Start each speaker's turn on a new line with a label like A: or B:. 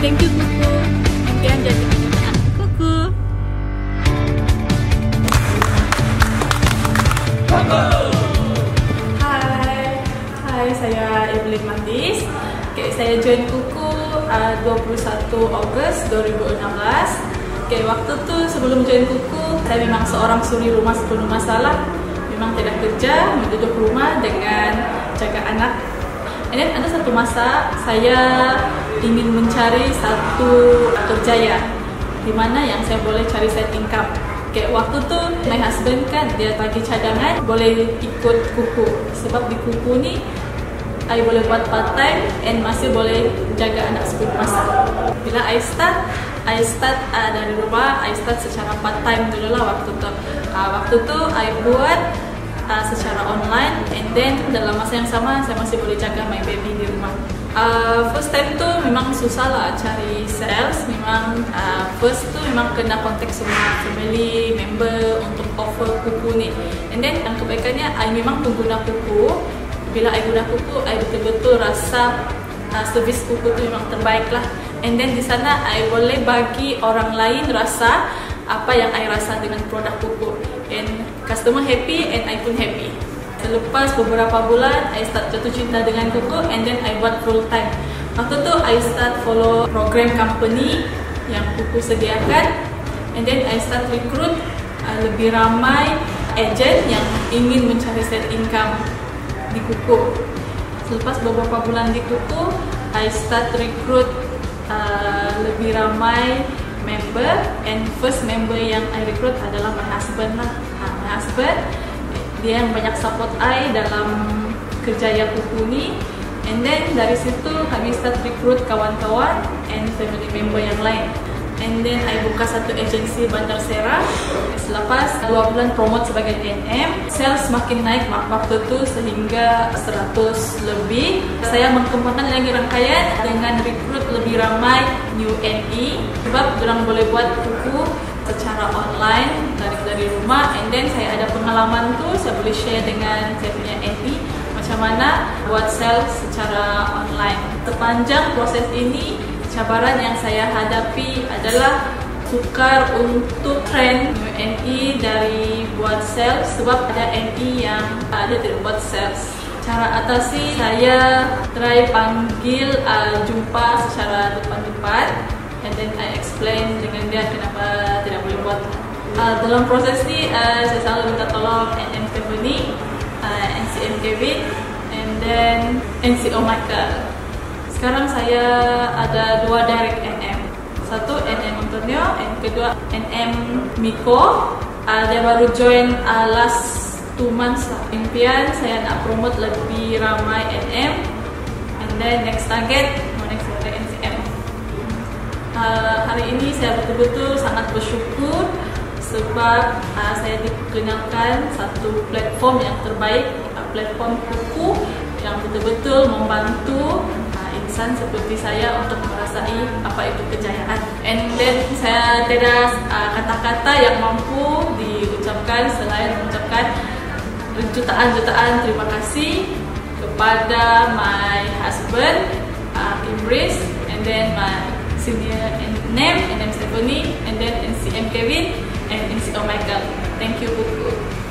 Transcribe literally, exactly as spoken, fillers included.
A: Thank you Kuku. Impian jadi anak Kuku. Hai, hai saya Evelyn Matis. Okay, saya join Kuku uh, dua puluh satu Ogos dua ribu enam belas. Okay, waktu tu sebelum join Kuku, saya memang seorang suri rumah sepenuh masalah. Memang tidak kerja, duduk rumah dengan jaga anak. And then ada satu masa saya ingin mencari satu kerjaya di mana yang saya boleh cari side income. Okay, waktu tu my husband kan dia bagi cadangan boleh ikut Kuku sebab di Kuku ni I boleh buat part time and masih boleh jaga anak sepenuh masa. Bila I start, I start uh, dari rumah, I start secara part time dulu lah waktu tu. Uh, waktu tu I buat uh, secara online and then dalam masa yang sama saya masih boleh jaga my baby di rumah. Uh, first time tu memang susah lah cari sales. Memang uh, first tu memang kena kontak semua family member untuk offer Kuku ni. And then yang kebaikannya I memang pengguna Kuku. Bila I guna Kuku, I betul-betul rasa uh, servis Kuku tu memang terbaik lah. And then di sana I boleh bagi orang lain rasa apa yang I rasa dengan produk Kuku. And customer happy and I pun happy. Selepas beberapa bulan, I start jatuh cinta dengan Kuku and then I buat full time. Waktu tu I start follow program company yang Kuku sediakan. And then I start recruit uh, lebih ramai agent yang ingin mencari side income di Kuku. Selepas beberapa bulan di Kuku, I start recruit uh, lebih ramai member and first member yang I recruit adalah my husband lah. Ha, my husband dia yang banyak support I dalam kerjaya Kuku ni. And then dari situ kami start recruit kawan-kawan and family member yang lain. And then I buka satu agensi Bandar Serang. Selepas dua bulan promote sebagai N M, sales makin naik waktu tu sehingga seratus lebih. Saya mengembangkan lagi rangkaian dengan rekrut lebih ramai new N E sebab orang boleh buat Kuku secara online dari dari rumah. And then saya ada pengalaman tu, saya boleh share dengan saya punya N E macam mana buat sales secara online. Sepanjang proses ini, cabaran yang saya hadapi adalah sukar untuk train new N E dari buat sales sebab ada N E yang ada tidak buat sales. Cara atasi, saya try panggil uh, jumpa secara depan-depan and then I explain dengan dia kenapa tidak boleh buat. Uh, dalam proses ni uh, saya selalu minta tolong N M Stephanie, uh, N C M Kevin and then N C O Michael. Sekarang saya ada dua direct N M. Satu N M Antonio, yang kedua N M Miko. Uh, dia baru join uh, last two months lah. Impian saya nak promote lebih ramai N M. And then next target, next target N C M. Uh, hari ini saya betul-betul sangat bersyukur sebab uh, saya dikenalkan satu platform yang terbaik, uh, platform Kuku yang betul-betul membantu insan seperti saya untuk merasai apa itu kejayaan. And then saya tidak uh, kata-kata yang mampu diucapkan selain mengucapkan jutaan-jutaan terima kasih kepada my husband uh, Imris, and then my senior N M, N M Stephanie, and then N C M Kevin and N C O Michael. Thank you Kuku.